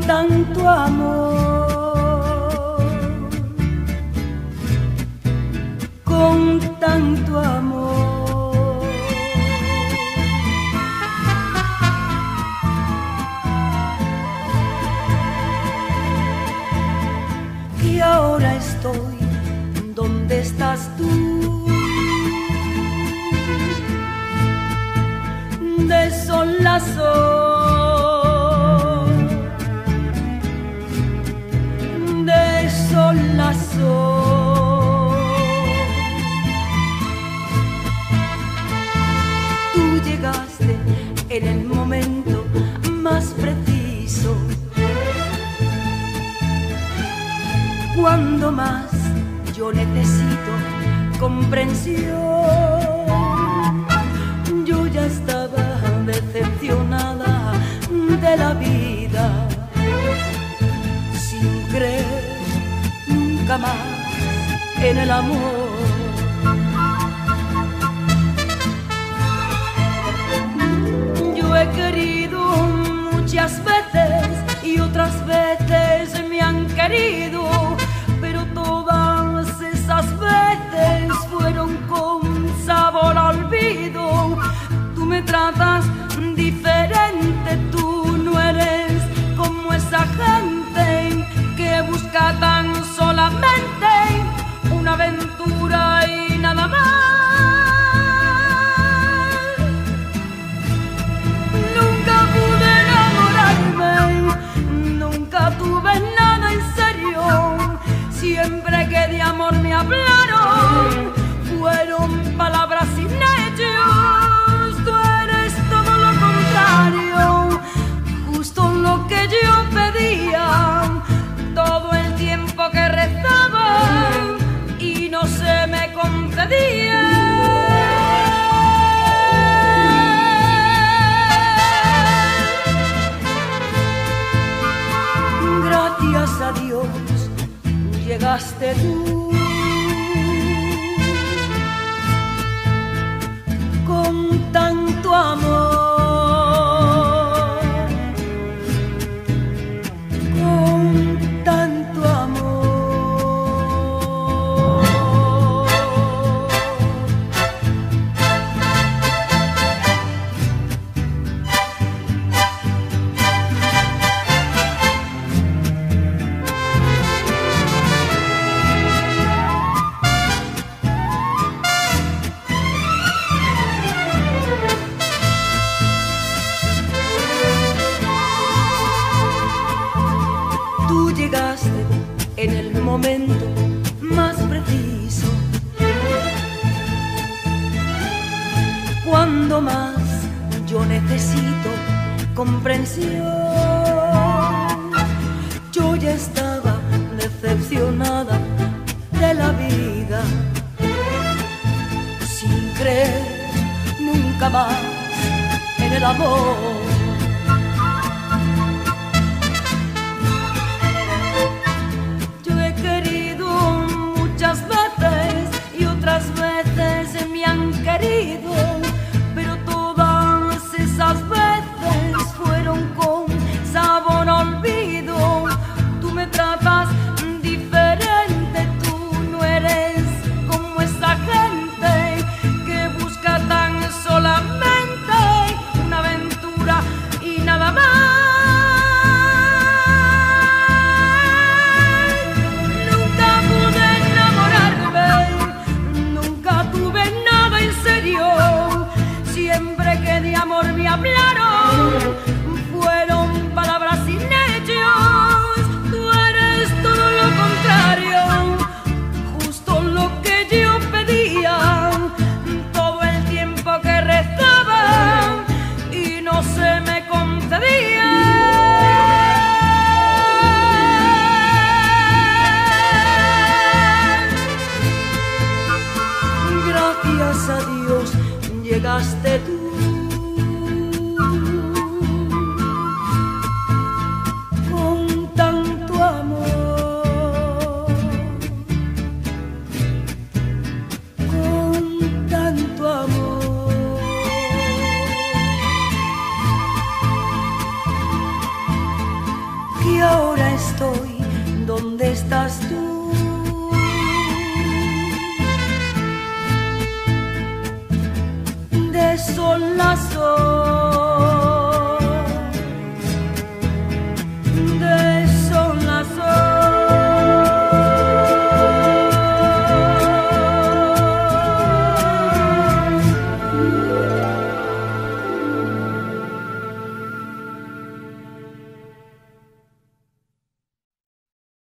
tanto amor, con tanto amor. Y ahora estoy donde estás tú, de sol a sol, de sol a sol. Tú llegaste en el momento más preciso, cuando más yo necesito comprensión. Yo ya estaba decepcionada de la vida, sin creer nunca más en el amor. Yo he querido muchas veces y otras veces me han querido, pero todas esas veces fueron con sabor a olvido. Tú me tratas diferente, tú no eres como esa gente que busca tan solamente una aventura y nada más. Nunca pude enamorarme, nunca tuve nada en serio. Siempre que de amor me hablaron, fueron palabras sin hechos. Tú eres todo lo contrario, justo lo que yo pedía, todo el tiempo que rezaba y no se me concedía. Gracias a Dios llegaste tú, con tanto amor, con tanto amor. Tú llegaste en el momento más preciso, cuando más yo necesito comprensión. Yo ya estaba decepcionada de la vida, sin creer nunca más en el amor. Y otras veces me han querido, pero todas esas veces fueron con sabor a olvido. Tú me tratas diferente, tú no eres como esa gente que busca tan solamente una aventura y nada más. Siempre que de amor me hablaron, fueron palabras sin hechos. Tú eres todo lo contrario, justo lo que yo pedía, todo el tiempo que rezaba y no se me concedía. Gracias a Dios llegaste tú, son las